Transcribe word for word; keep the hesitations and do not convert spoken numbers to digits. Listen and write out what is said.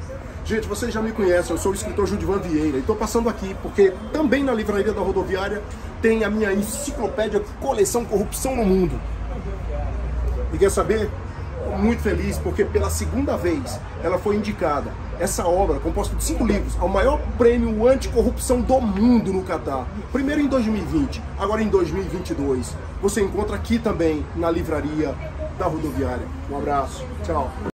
Gente, vocês já me conhecem, eu sou o escritor Judivan Vieira e estou passando aqui porque também na livraria da Rodoviária tem a minha enciclopédia Coleção Corrupção no Mundo. E quer saber? Estou muito feliz porque pela segunda vez ela foi indicada, essa obra, composta de cinco livros, ao maior prêmio anticorrupção do mundo no Catar. Primeiro em dois mil e vinte, agora em dois mil e vinte e dois. Você encontra aqui também na livraria da Rodoviária. Um abraço, tchau.